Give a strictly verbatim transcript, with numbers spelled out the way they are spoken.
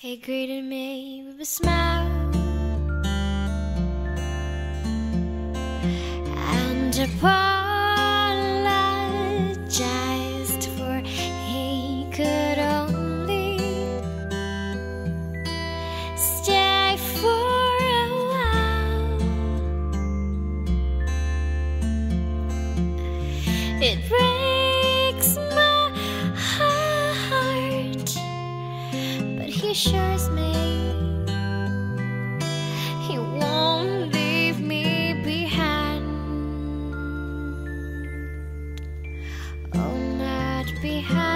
He greeted me with a smile and apologized, for he could only stay for a while. It breaks my heart, but he assures me he won't leave me behind. Oh, not behind.